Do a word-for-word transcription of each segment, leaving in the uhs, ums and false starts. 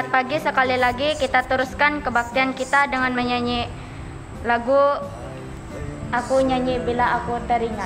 Selamat pagi, sekali lagi kita teruskan kebaktian kita dengan menyanyi lagu Aku Nyanyi Bila Aku Teringat.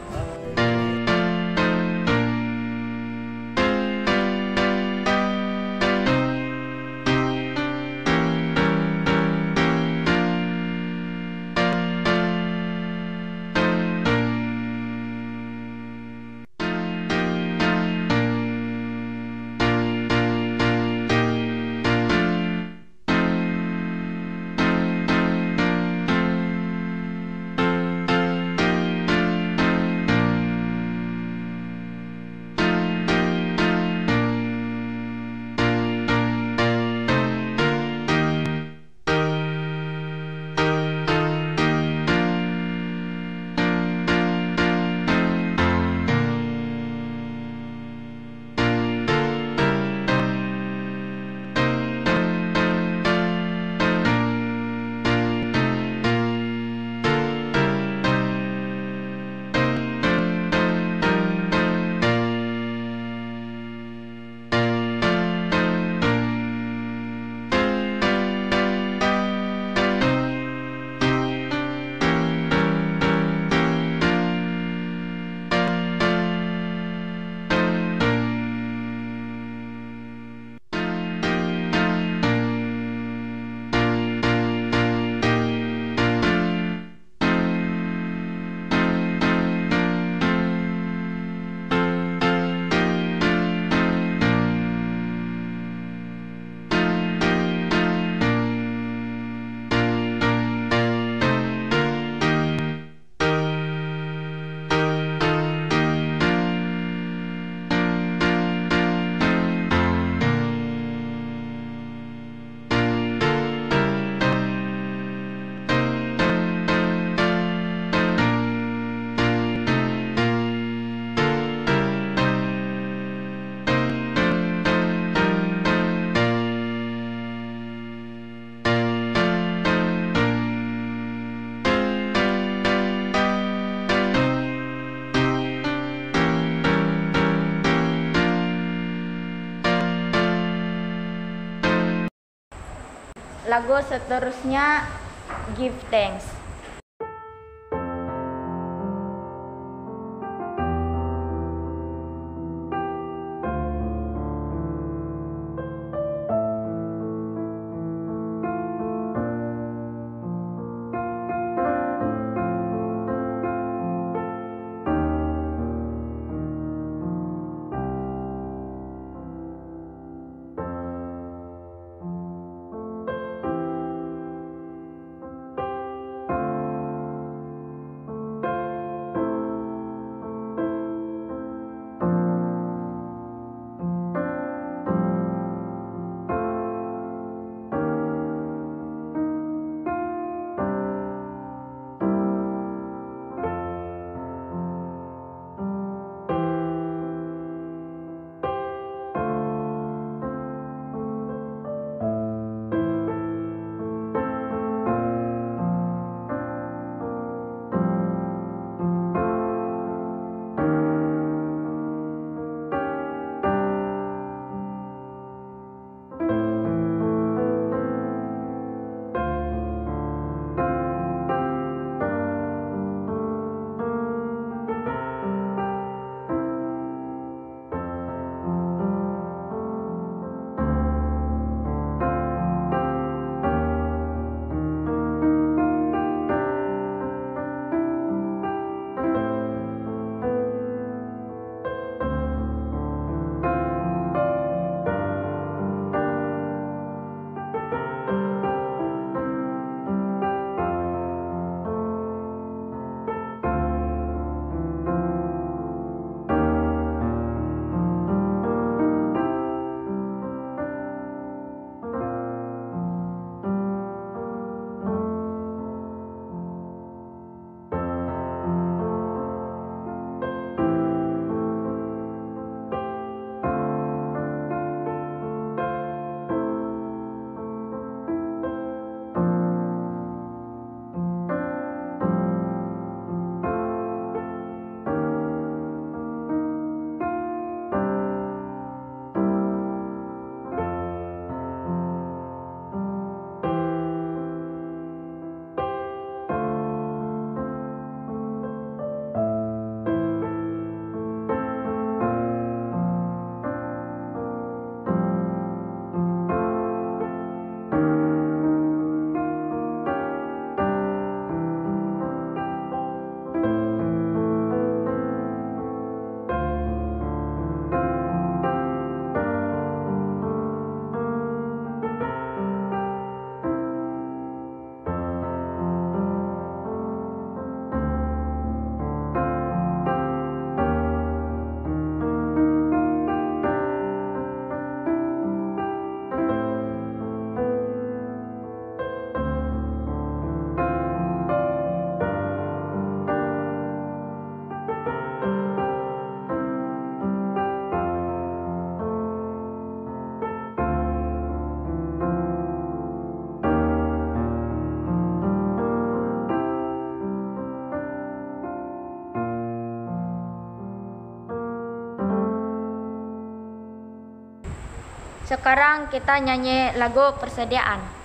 Lagu seterusnya Give Thanks. Sekarang kita nyanyi lagu Persediaan.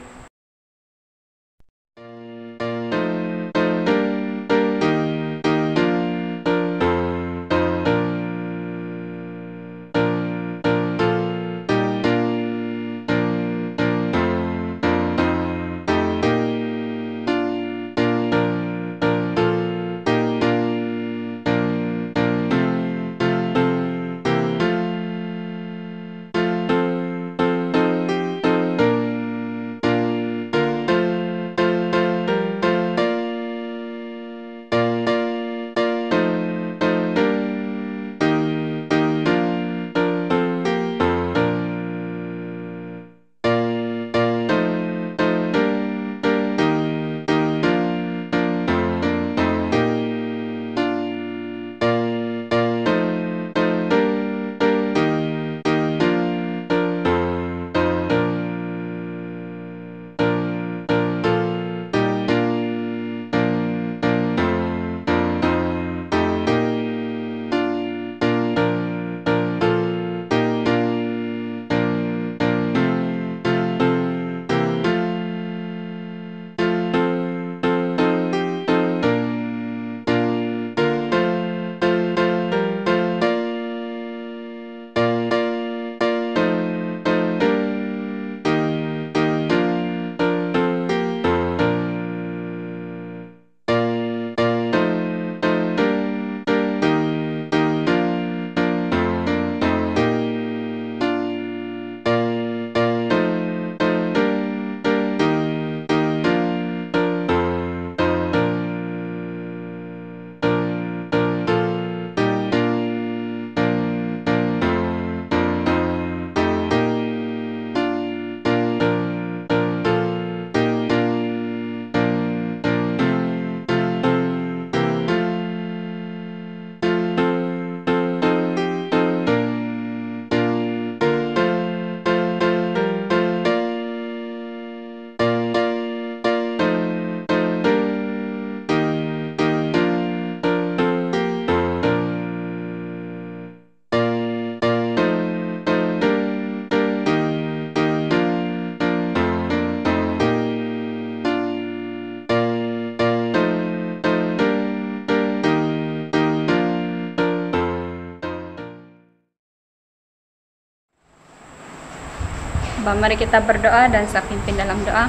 Mari kita berdoa dan saya pimpin dalam doa.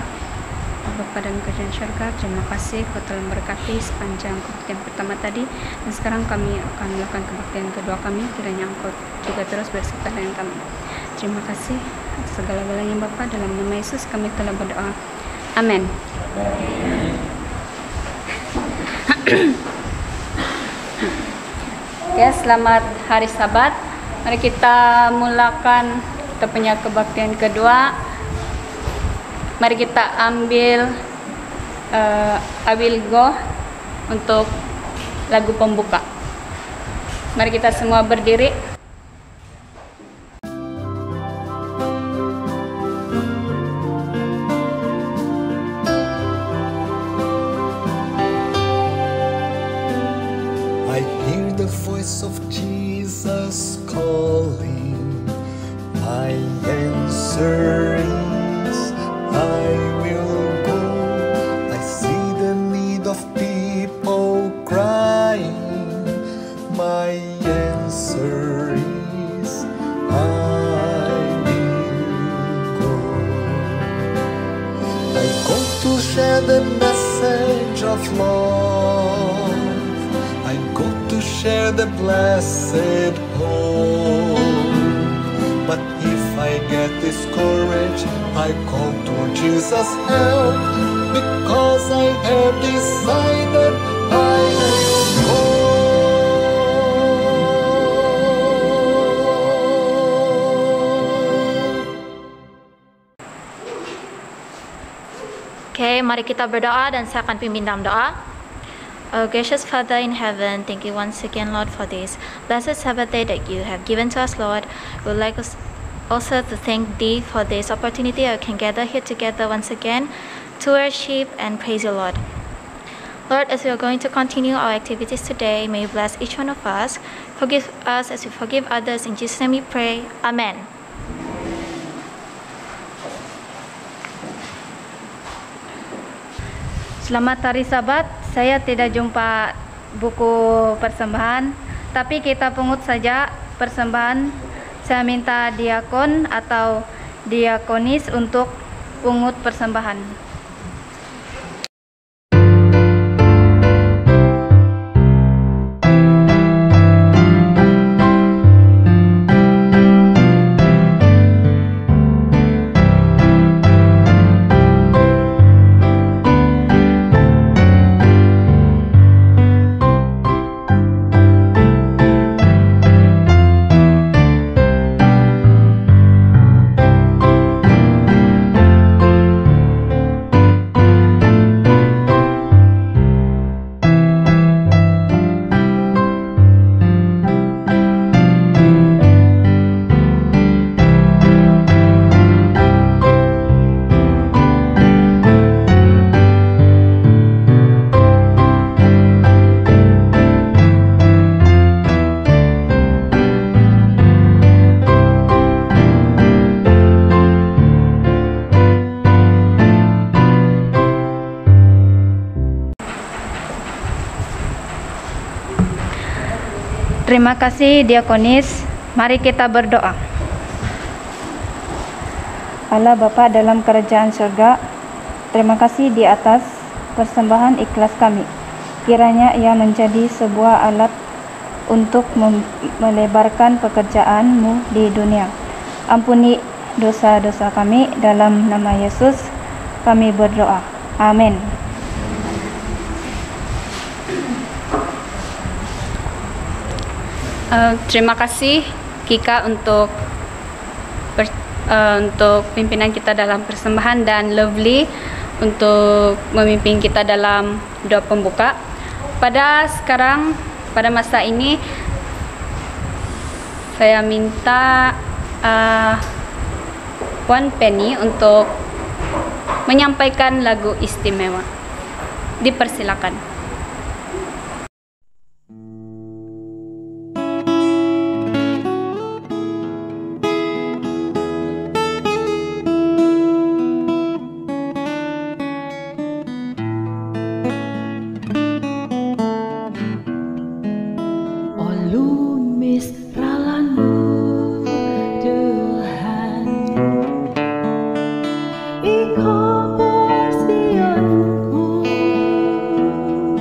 Bapa dan Kerajaan Syurga, terima kasih Kau telah memberkati sepanjang kebaktian pertama tadi, dan sekarang kami akan melakukan kebaktian kedua kami. Kiranya Engkau juga terus beserta dengan kami. Terima kasih atas segala-galanya Bapa, dalam nama Yesus kami telah berdoa. Amin. Oke, selamat hari Sabat. Mari kita mulakan kita punya kebaktian kedua. Mari kita ambil uh, I Will Go untuk lagu pembuka. Mari kita semua berdiri. I hear the voice of Jesus calling. My answer is I will go. I see the need of people crying. My answer is I will go. I go to share the message of love. I go to share the blessed hope. But if I get discouraged, I call to Jesus' help, because I have decided I will go. Oke, mari kita berdoa dan saya akan pimpin dalam doa. Oh, gracious Father in heaven, thank you once again, Lord, for this blessed Sabbath day that you have given to us, Lord. We would like us also to thank Thee for this opportunity I can gather here together once again to worship and praise you, Lord. Lord, as we are going to continue our activities today, may you bless each one of us. Forgive us as we forgive others. In Jesus' name we pray. Amen. Selamat Hari Sabat. Saya tidak jumpa buku persembahan, tapi kita pungut saja persembahan. Saya minta diakon atau diakonis untuk pungut persembahan. Terima kasih diakonis. Mari kita berdoa. Allah Bapa dalam kerajaan surga, terima kasih di atas persembahan ikhlas kami. Kiranya ia menjadi sebuah alat untuk melebarkan pekerjaan-Mu di dunia. Ampuni dosa-dosa kami, dalam nama Yesus kami berdoa. Amin. Uh, terima kasih Kika untuk ber, uh, untuk pimpinan kita dalam persembahan, dan Lovely untuk memimpin kita dalam doa pembuka. Pada sekarang, pada masa ini, saya minta uh, Wan Penny untuk menyampaikan lagu istimewa. Dipersilakan. Ikaw porsiyanku.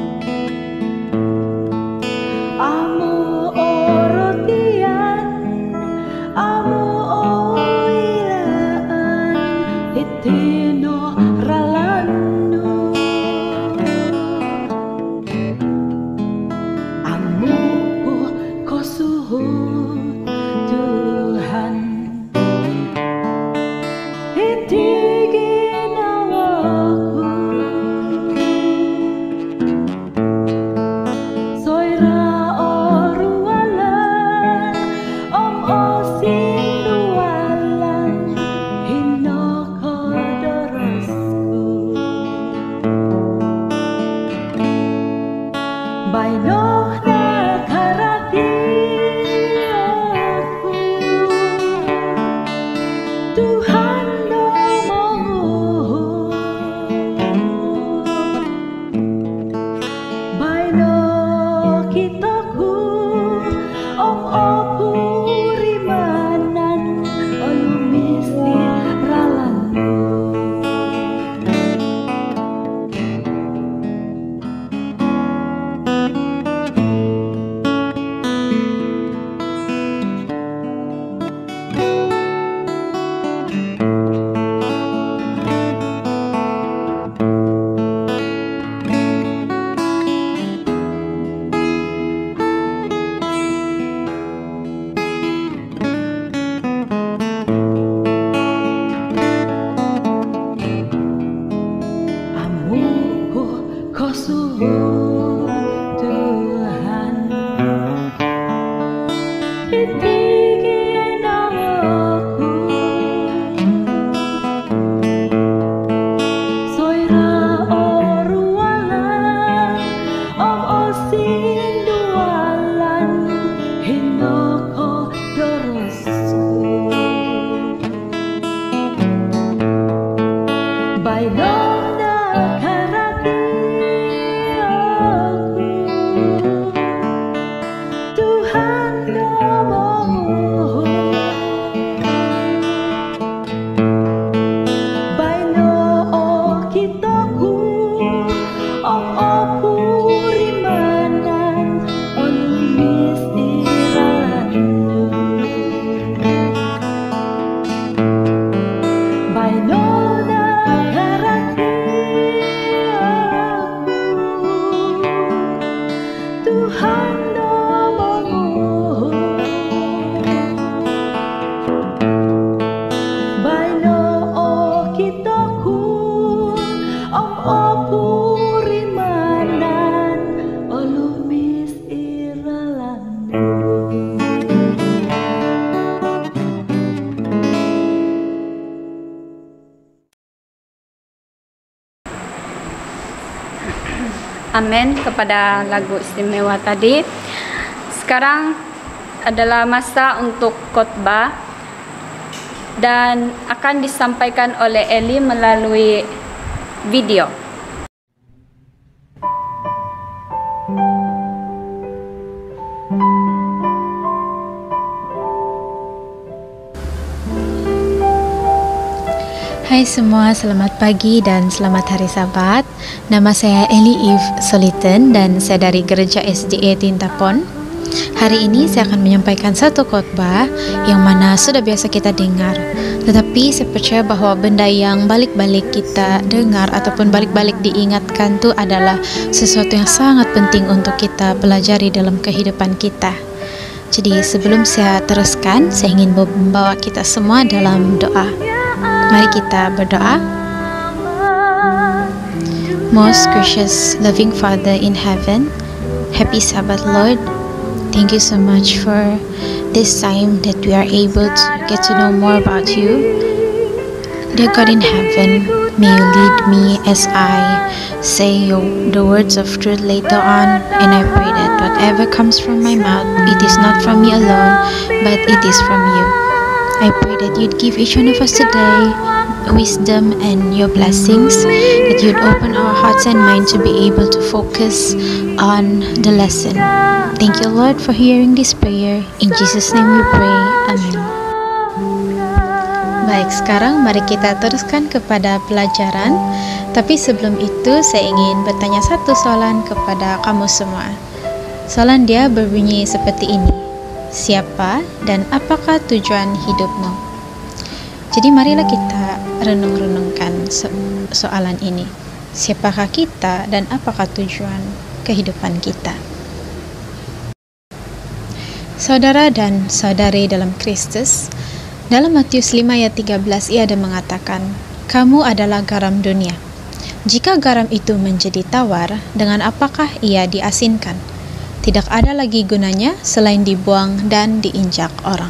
amin kepada lagu istimewa tadi. Sekarang adalah masa untuk khotbah dan akan disampaikan oleh Eli melalui video. Hai semua, selamat pagi dan selamat hari Sabat. Nama saya Eli Eve Soliton dan saya dari Gereja S D A Tintapon. Hari ini saya akan menyampaikan satu khotbah yang mana sudah biasa kita dengar. Tetapi saya percaya bahwa benda yang balik-balik kita dengar ataupun balik-balik diingatkan itu adalah sesuatu yang sangat penting untuk kita pelajari dalam kehidupan kita. Jadi sebelum saya teruskan, saya ingin membawa kita semua dalam doa. Mari kita berdoa. Most gracious, loving Father in heaven, happy Sabbath, Lord. Thank you so much for this time that we are able to get to know more about you. Dear God in heaven, may you lead me as I say your, the words of truth later on, and I pray that whatever comes from my mouth, it is not from me alone, but it is from you. I pray that you'd give each one of us today wisdom and your blessings, that you'd open our hearts and minds to be able to focus on the lesson. Thank you, Lord, for hearing this prayer. In Jesus' name we pray. Amen. Baik, sekarang mari kita teruskan kepada pelajaran. Tapi sebelum itu, saya ingin bertanya satu soalan kepada kamu semua. Soalan dia berbunyi seperti ini. Siapa dan apakah tujuan hidupmu? Jadi marilah kita renung-renungkan so soalan ini. Siapakah kita dan apakah tujuan kehidupan kita? Saudara dan saudari dalam Kristus, dalam Matius lima ayat tiga belas ia ada mengatakan, kamu adalah garam dunia. Jika garam itu menjadi tawar, dengan apakah ia diasinkan? Tidak ada lagi gunanya selain dibuang dan diinjak orang.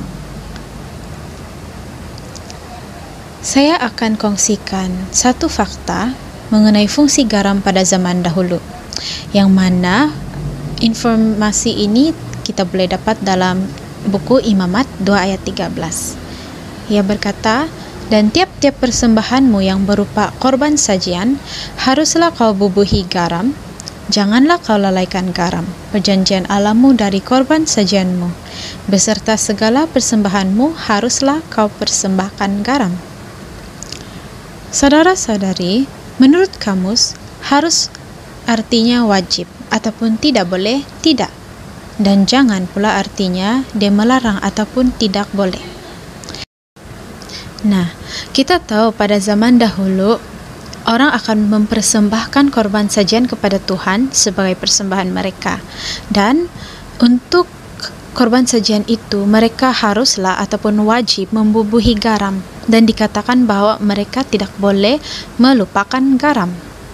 Saya akan kongsikan satu fakta mengenai fungsi garam pada zaman dahulu, yang mana informasi ini kita boleh dapat dalam buku Imamat dua ayat tiga belas. Ia berkata, dan tiap-tiap persembahanmu yang berupa korban sajian, haruslah kau bubuhi garam. Janganlah kau lalaikan garam, perjanjian Allahmu dari korban sajianmu. Beserta segala persembahanmu haruslah kau persembahkan garam. Saudara-saudari, menurut kamus, harus artinya wajib ataupun tidak boleh, tidak. Dan jangan pula artinya dia melarang ataupun tidak boleh. Nah, kita tahu pada zaman dahulu, orang akan mempersembahkan korban sajian kepada Tuhan sebagai persembahan mereka. Dan untuk korban sajian itu, mereka haruslah ataupun wajib membubuhi garam. Dan dikatakan bahwa mereka tidak boleh melupakan garam.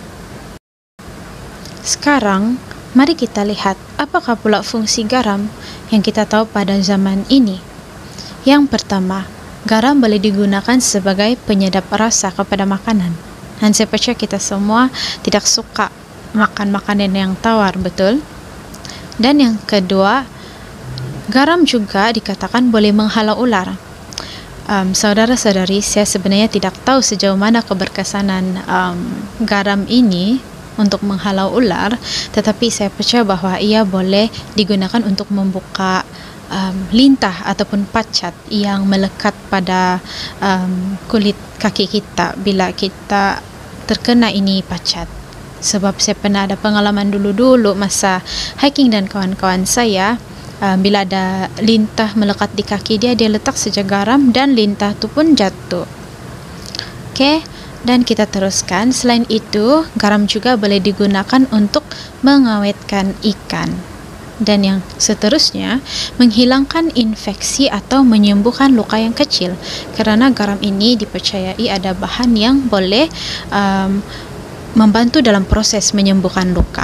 Sekarang, mari kita lihat apakah pula fungsi garam yang kita tahu pada zaman ini. Yang pertama, garam boleh digunakan sebagai penyedap rasa kepada makanan. Dan saya percaya kita semua tidak suka makan makanan yang tawar, betul? Dan yang kedua, garam juga dikatakan boleh menghalau ular. Um, Saudara-saudari, saya sebenarnya tidak tahu sejauh mana keberkesanan um, garam ini untuk menghalau ular, tetapi saya percaya bahwa ia boleh digunakan untuk membuka um, lintah ataupun pacat yang melekat pada um, kulit kaki kita bila kita terkena ini pacat. Sebab saya pernah ada pengalaman dulu-dulu masa hiking dan kawan-kawan saya, uh, bila ada lintah melekat di kaki dia, dia letak saja garam dan lintah itu pun jatuh. Oke, okay? Dan kita teruskan. Selain itu, garam juga boleh digunakan untuk mengawetkan ikan. Dan yang seterusnya, menghilangkan infeksi atau menyembuhkan luka yang kecil. Karena garam ini dipercayai ada bahan yang boleh um, membantu dalam proses menyembuhkan luka.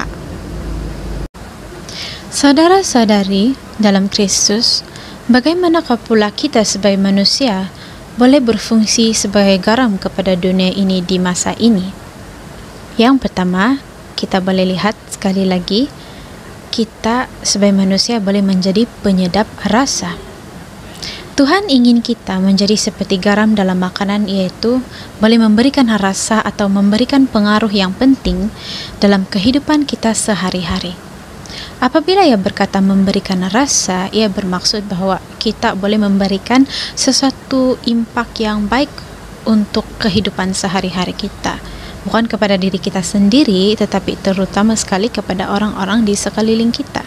Saudara-saudari dalam Kristus, bagaimanakah pula kita sebagai manusia boleh berfungsi sebagai garam kepada dunia ini di masa ini? Yang pertama, kita boleh lihat sekali lagi, kita sebagai manusia boleh menjadi penyedap rasa. Tuhan ingin kita menjadi seperti garam dalam makanan, yaitu boleh memberikan rasa atau memberikan pengaruh yang penting dalam kehidupan kita sehari-hari. Apabila ia berkata memberikan rasa, ia bermaksud bahwa kita boleh memberikan sesuatu impak yang baik untuk kehidupan sehari-hari kita. Bukan kepada diri kita sendiri, tetapi terutama sekali kepada orang-orang di sekeliling kita.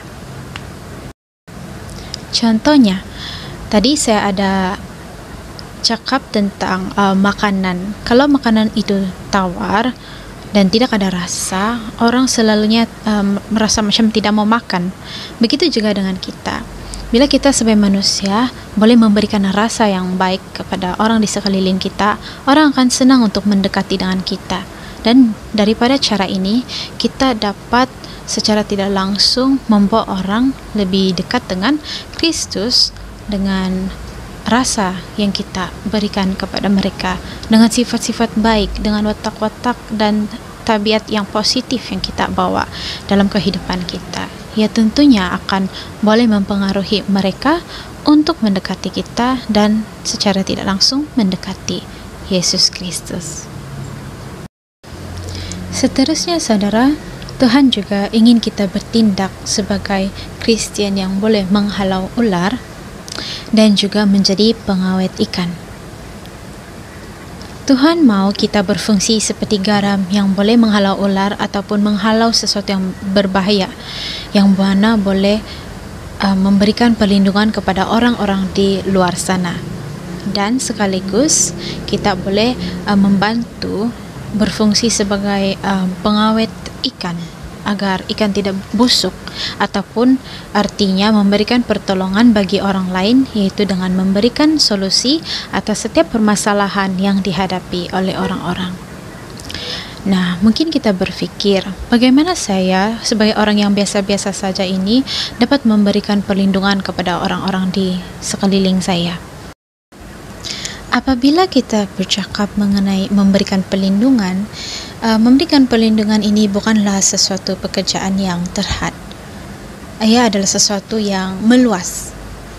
Contohnya, tadi saya ada cakap tentang uh, makanan. Kalau makanan itu tawar dan tidak ada rasa, orang selalunya um, merasa macam tidak mau makan. Begitu juga dengan kita. Bila kita sebagai manusia boleh memberikan rasa yang baik kepada orang di sekeliling kita, orang akan senang untuk mendekati dengan kita. Dan daripada cara ini, kita dapat secara tidak langsung membawa orang lebih dekat dengan Kristus dengan rasa yang kita berikan kepada mereka, dengan sifat-sifat baik, dengan watak-watak dan tabiat yang positif yang kita bawa dalam kehidupan kita. Ya, tentunya akan boleh mempengaruhi mereka untuk mendekati kita dan secara tidak langsung mendekati Yesus Kristus. Seterusnya, saudara, Tuhan juga ingin kita bertindak sebagai Kristen yang boleh menghalau ular dan juga menjadi pengawet ikan. Tuhan mau kita berfungsi seperti garam yang boleh menghalau ular ataupun menghalau sesuatu yang berbahaya, yang mana boleh uh, memberikan perlindungan kepada orang-orang di luar sana. Dan sekaligus kita boleh uh, membantu berfungsi sebagai uh, pengawet ikan, agar ikan tidak busuk, ataupun artinya memberikan pertolongan bagi orang lain, yaitu dengan memberikan solusi atas setiap permasalahan yang dihadapi oleh orang-orang. Nah, mungkin kita berpikir, bagaimana saya sebagai orang yang biasa-biasa saja ini dapat memberikan perlindungan kepada orang-orang di sekeliling saya? Apabila kita bercakap mengenai memberikan perlindungan, uh, memberikan perlindungan ini bukanlah sesuatu pekerjaan yang terhad. Ia adalah sesuatu yang meluas.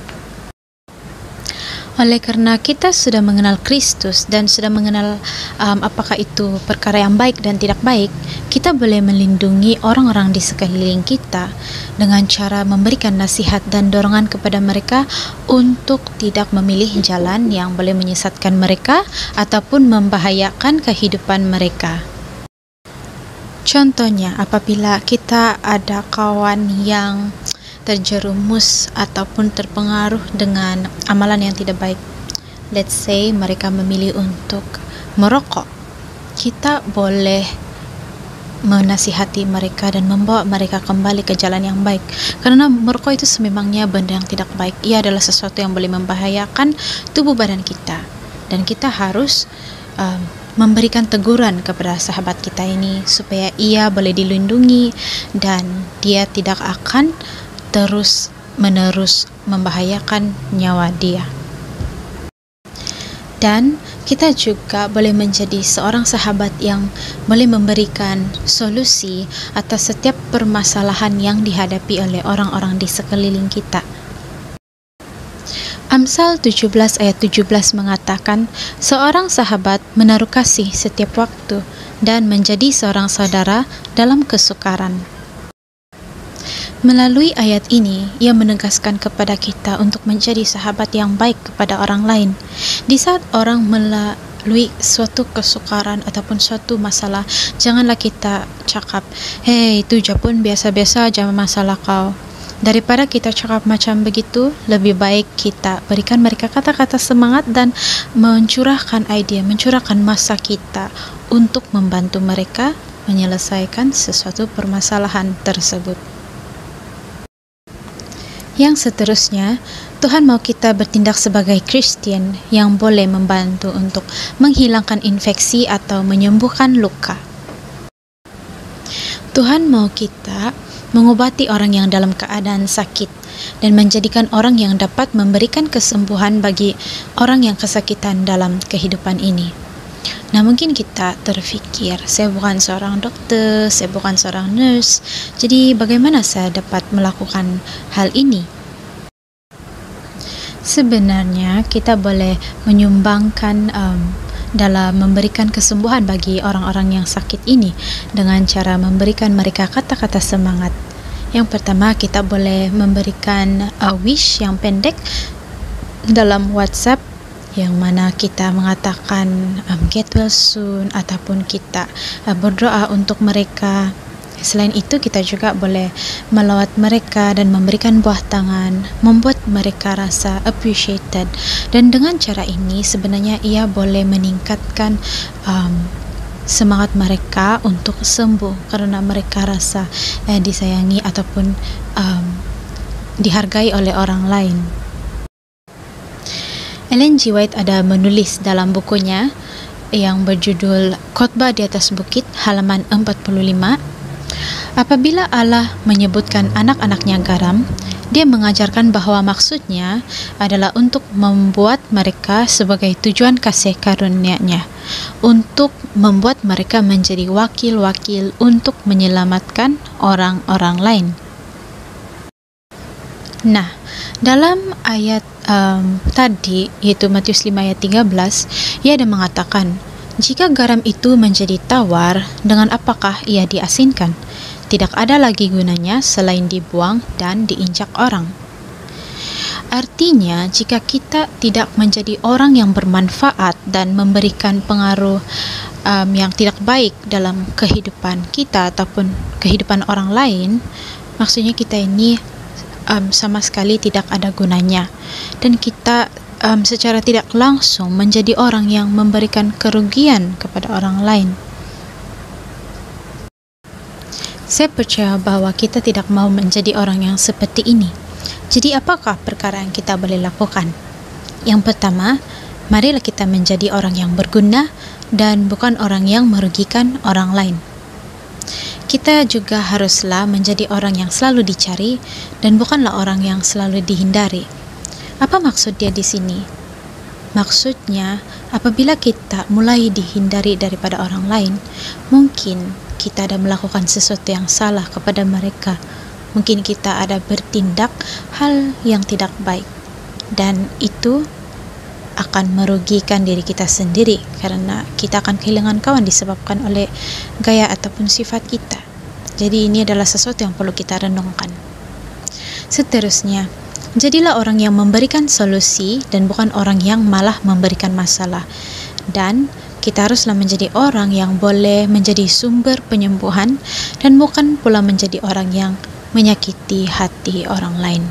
Oleh karena kita sudah mengenal Kristus dan sudah mengenal um, apakah itu perkara yang baik dan tidak baik, kita boleh melindungi orang-orang di sekeliling kita dengan cara memberikan nasihat dan dorongan kepada mereka untuk tidak memilih jalan yang boleh menyesatkan mereka ataupun membahayakan kehidupan mereka. Contohnya, apabila kita ada kawan yang terjerumus ataupun terpengaruh dengan amalan yang tidak baik, let's say mereka memilih untuk merokok, kita boleh menasihati mereka dan membawa mereka kembali ke jalan yang baik, karena merokok itu sememangnya benda yang tidak baik. Ia adalah sesuatu yang boleh membahayakan tubuh badan kita, dan kita harus um, memberikan teguran kepada sahabat kita ini supaya ia boleh dilindungi dan dia tidak akan terus menerus membahayakan nyawa dia. Dan kita juga boleh menjadi seorang sahabat yang boleh memberikan solusi atas setiap permasalahan yang dihadapi oleh orang-orang di sekeliling kita. Amsal tujuh belas ayat tujuh belas mengatakan, seorang sahabat menaruh kasih setiap waktu dan menjadi seorang saudara dalam kesukaran. Melalui ayat ini, ia menegaskan kepada kita untuk menjadi sahabat yang baik kepada orang lain. Di saat orang melalui suatu kesukaran ataupun suatu masalah, janganlah kita cakap, hei, itu pun biasa-biasa aja masalah kau. Daripada kita cakap macam begitu, lebih baik kita berikan mereka kata-kata semangat dan mencurahkan ide, mencurahkan masa kita untuk membantu mereka menyelesaikan sesuatu permasalahan tersebut. Yang seterusnya, Tuhan mau kita bertindak sebagai Kristen yang boleh membantu untuk menghilangkan infeksi atau menyembuhkan luka. Tuhan mau kita mengobati orang yang dalam keadaan sakit dan menjadikan orang yang dapat memberikan kesembuhan bagi orang yang kesakitan dalam kehidupan ini. Nah, mungkin kita terfikir, saya bukan seorang dokter, saya bukan seorang nurse, jadi bagaimana saya dapat melakukan hal ini? Sebenarnya kita boleh menyumbangkan um, dalam memberikan kesembuhan bagi orang-orang yang sakit ini dengan cara memberikan mereka kata-kata semangat. Yang pertama, kita boleh memberikan a wish yang pendek dalam WhatsApp, yang mana kita mengatakan um, get well soon, ataupun kita uh, berdoa untuk mereka. Selain itu, kita juga boleh melawat mereka dan memberikan buah tangan, membuat mereka rasa appreciated. Dan dengan cara ini sebenarnya ia boleh meningkatkan um, semangat mereka untuk sembuh, karena mereka rasa eh, disayangi ataupun um, dihargai oleh orang lain. Ellen G. White ada menulis dalam bukunya yang berjudul Khotbah di atas Bukit, halaman empat puluh lima, apabila Allah menyebutkan anak-anaknya garam, dia mengajarkan bahwa maksudnya adalah untuk membuat mereka sebagai tujuan kasih karunia-Nya, untuk membuat mereka menjadi wakil-wakil untuk menyelamatkan orang-orang lain. Nah, dalam ayat um, tadi, yaitu Matius lima ayat tiga belas, ia ada mengatakan, jika garam itu menjadi tawar, dengan apakah ia diasinkan? Tidak ada lagi gunanya selain dibuang dan diinjak orang. Artinya, jika kita tidak menjadi orang yang bermanfaat dan memberikan pengaruh um, yang tidak baik dalam kehidupan kita ataupun kehidupan orang lain, maksudnya kita ini Um, sama sekali tidak ada gunanya, dan kita um, secara tidak langsung menjadi orang yang memberikan kerugian kepada orang lain. Saya percaya bahwa kita tidak mau menjadi orang yang seperti ini. Jadi apakah perkara yang kita boleh lakukan? Yang pertama, marilah kita menjadi orang yang berguna dan bukan orang yang merugikan orang lain. Kita juga haruslah menjadi orang yang selalu dicari dan bukanlah orang yang selalu dihindari. Apa maksud dia di sini? Maksudnya, apabila kita mulai dihindari daripada orang lain, mungkin kita ada melakukan sesuatu yang salah kepada mereka. Mungkin kita ada bertindak hal yang tidak baik, dan itu akan merugikan diri kita sendiri, karena kita akan kehilangan kawan disebabkan oleh gaya ataupun sifat kita. Jadi ini adalah sesuatu yang perlu kita renungkan. Seterusnya, jadilah orang yang memberikan solusi dan bukan orang yang malah memberikan masalah. Dan kita haruslah menjadi orang yang boleh menjadi sumber penyembuhan dan bukan pula menjadi orang yang menyakiti hati orang lain.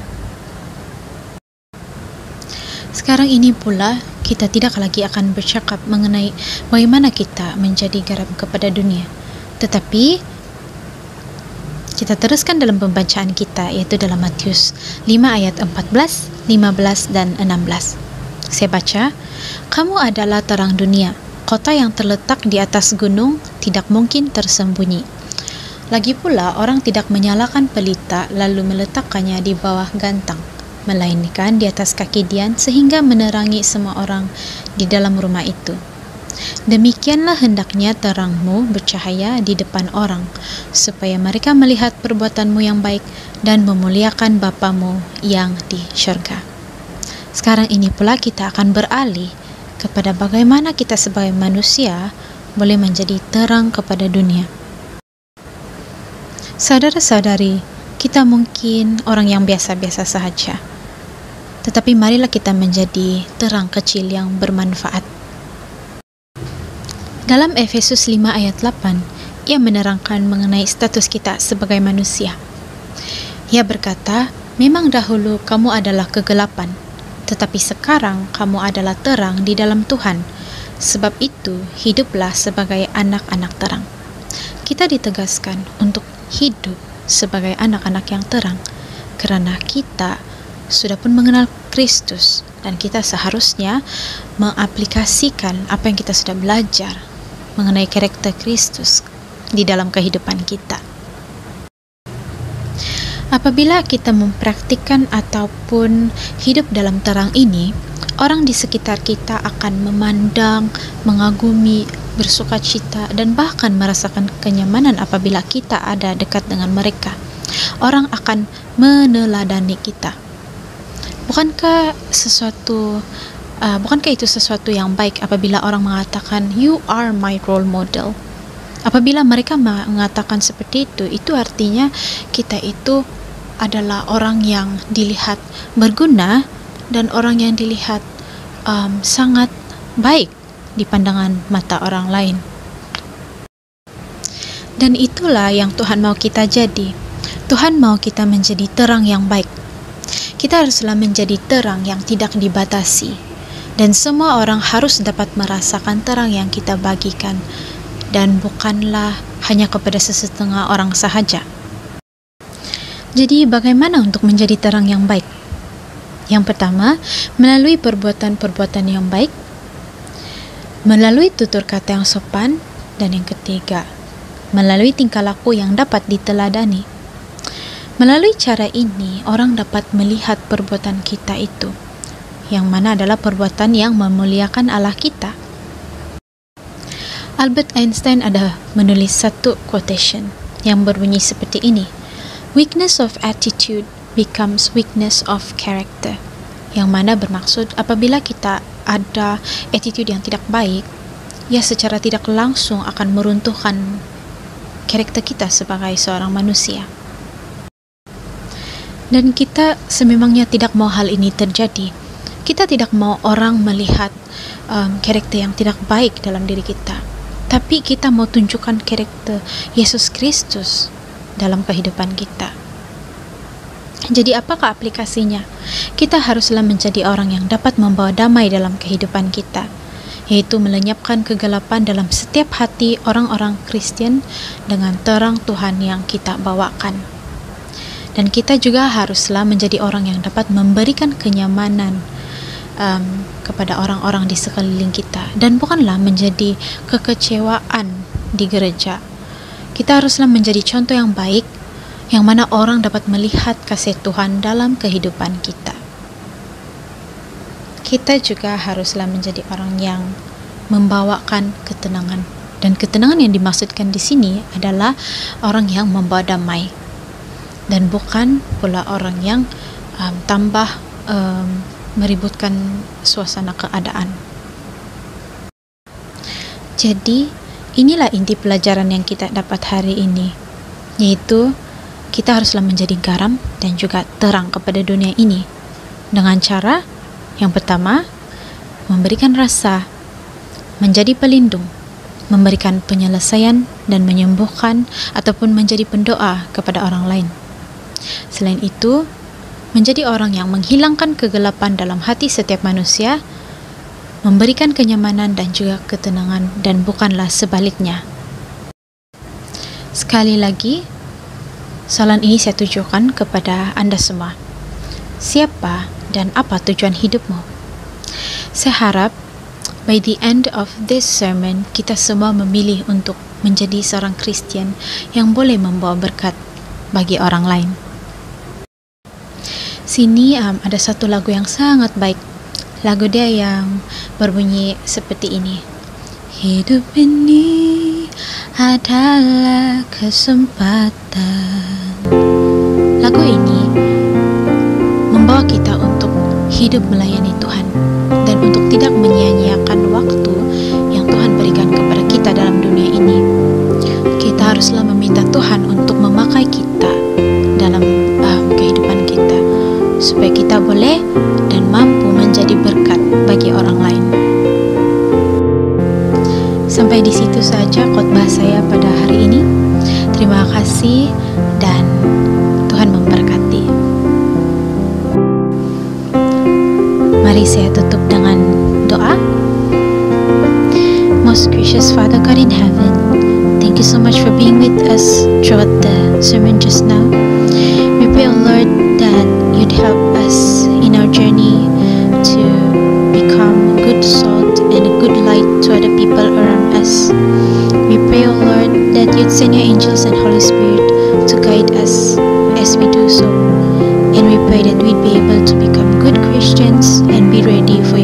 Sekarang ini pula kita tidak lagi akan bercakap mengenai bagaimana kita menjadi garam kepada dunia, tetapi kita teruskan dalam pembacaan kita, yaitu dalam Matius lima ayat empat belas, lima belas dan enam belas. Saya baca, "Kamu adalah terang dunia. Kota yang terletak di atas gunung tidak mungkin tersembunyi. Lagi pula orang tidak menyalakan pelita lalu meletakkannya di bawah gantang, melainkan di atas kaki dian sehingga menerangi semua orang di dalam rumah itu. Demikianlah hendaknya terangmu bercahaya di depan orang, supaya mereka melihat perbuatanmu yang baik dan memuliakan Bapamu yang di syurga." Sekarang ini pula kita akan beralih kepada bagaimana kita sebagai manusia boleh menjadi terang kepada dunia. Saudara-saudari, kita mungkin orang yang biasa-biasa sahaja, tetapi marilah kita menjadi terang kecil yang bermanfaat. Dalam Efesus lima ayat delapan, ia menerangkan mengenai status kita sebagai manusia. Ia berkata, "Memang dahulu kamu adalah kegelapan, tetapi sekarang kamu adalah terang di dalam Tuhan. Sebab itu, hiduplah sebagai anak-anak terang." Kita ditegaskan untuk hidup sebagai anak-anak yang terang, karena kita sudah pun mengenal Kristus, dan kita seharusnya mengaplikasikan apa yang kita sudah belajar mengenai karakter Kristus di dalam kehidupan kita. Apabila kita mempraktikkan ataupun hidup dalam terang ini, orang di sekitar kita akan memandang, mengagumi, bersukacita, dan bahkan merasakan kenyamanan apabila kita ada dekat dengan mereka. Orang akan meneladani kita. Bukankah sesuatu uh, bukankah itu sesuatu yang baik apabila orang mengatakan you are my role model? Apabila mereka mengatakan seperti itu, itu artinya kita itu adalah orang yang dilihat berguna dan orang yang dilihat um, sangat baik di pandangan mata orang lain. Dan itulah yang Tuhan mau kita jadi. Tuhan mau kita menjadi terang yang baik. Kita haruslah menjadi terang yang tidak dibatasi, dan semua orang harus dapat merasakan terang yang kita bagikan, dan bukanlah hanya kepada sesetengah orang sahaja. Jadi bagaimana untuk menjadi terang yang baik? Yang pertama, melalui perbuatan-perbuatan yang baik, melalui tutur kata yang sopan, dan yang ketiga, melalui tingkah laku yang dapat diteladani. Melalui cara ini, orang dapat melihat perbuatan kita itu, yang mana adalah perbuatan yang memuliakan Allah kita. Albert Einstein ada menulis satu quotation yang berbunyi seperti ini: weakness of attitude becomes weakness of character, yang mana bermaksud apabila kita ada attitude yang tidak baik, ya secara tidak langsung akan meruntuhkan karakter kita sebagai seorang manusia. Dan kita sememangnya tidak mau hal ini terjadi. Kita tidak mau orang melihat um, karakter yang tidak baik dalam diri kita, tapi kita mau tunjukkan karakter Yesus Kristus dalam kehidupan kita. Jadi apakah aplikasinya? Kita haruslah menjadi orang yang dapat membawa damai dalam kehidupan kita, yaitu melenyapkan kegelapan dalam setiap hati orang-orang Kristen dengan terang Tuhan yang kita bawakan. Dan kita juga haruslah menjadi orang yang dapat memberikan kenyamanan um, kepada orang-orang di sekeliling kita, dan bukanlah menjadi kekecewaan di gereja. Kita haruslah menjadi contoh yang baik, yang mana orang dapat melihat kasih Tuhan dalam kehidupan kita. Kita juga haruslah menjadi orang yang membawakan ketenangan, dan ketenangan yang dimaksudkan di sini adalah orang yang membawa damai, dan bukan pula orang yang um, tambah um, meributkan suasana keadaan. Jadi inilah inti pelajaran yang kita dapat hari ini, yaitu kita haruslah menjadi garam dan juga terang kepada dunia ini dengan cara yang pertama, memberikan rasa, menjadi pelindung, memberikan penyelesaian dan menyembuhkan ataupun menjadi pendoa kepada orang lain. Selain itu, menjadi orang yang menghilangkan kegelapan dalam hati setiap manusia, memberikan kenyamanan dan juga ketenangan, dan bukanlah sebaliknya. Sekali lagi, soalan ini saya tujukan kepada Anda semua. Siapa dan apa tujuan hidupmu? Saya harap by the end of this sermon, kita semua memilih untuk menjadi seorang Kristen yang boleh membawa berkat bagi orang lain. Sini um, ada satu lagu yang sangat baik. Lagu dia yang berbunyi seperti ini: hidup ini adalah kesempatan. Lagu ini membawa kita untuk hidup melayani Tuhan dan untuk tidak menyia-nyiakan waktu yang Tuhan berikan kepada kita dalam dunia ini. Kita haruslah meminta Tuhan untuk memakai kita dalam um, kehidupan kita, supaya kita boleh dan mampu menjadi berkat bagi orang lain. Sampai di situ saja khotbah saya pada hari ini. Terima kasih dan Tuhan memberkati. Mari saya tutup dengan doa. Most gracious Father God in heaven, thank you so much for being with us throughout the sermon just now. We pray, O Lord, that you'd help us in our journey to become good salt and a good light to other people around us. We pray, O Lord, that you'd send your angels and Holy Spirit to guide us as we do so. And we pray that we'd be able to become good Christians and be ready for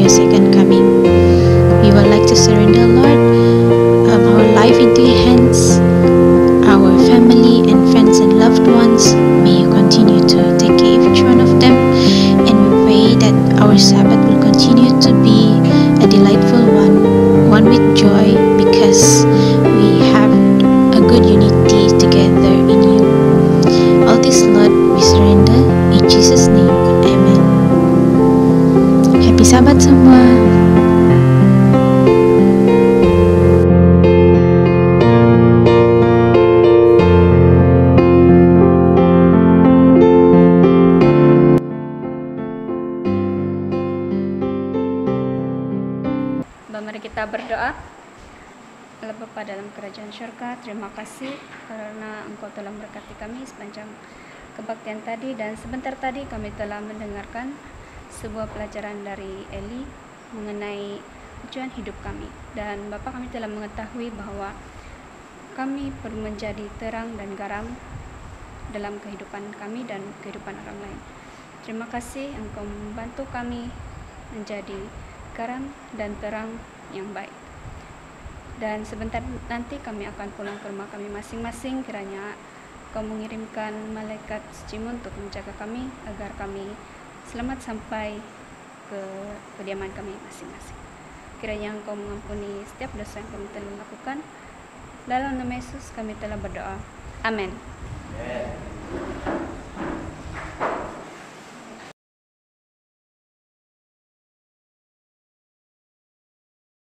kita berdoa. Allah Bapa dalam kerajaan syurga, terima kasih karena Engkau telah memberkati kami sepanjang kebaktian tadi, dan sebentar tadi kami telah mendengarkan sebuah pelajaran dari Eli mengenai tujuan hidup kami, dan Bapa kami telah mengetahui bahwa kami perlu menjadi terang dan garam dalam kehidupan kami dan kehidupan orang lain. Terima kasih Engkau membantu kami menjadi garam dan terang yang baik. Dan sebentar nanti kami akan pulang ke rumah kami masing-masing. Kiranya Kau mengirimkan malaikat suci-Mu untuk menjaga kami agar kami selamat sampai ke kediaman kami masing-masing. Kiranya Engkau mengampuni setiap dosa yang kami telah lakukan. Dalam nama Yesus kami telah berdoa. Amin.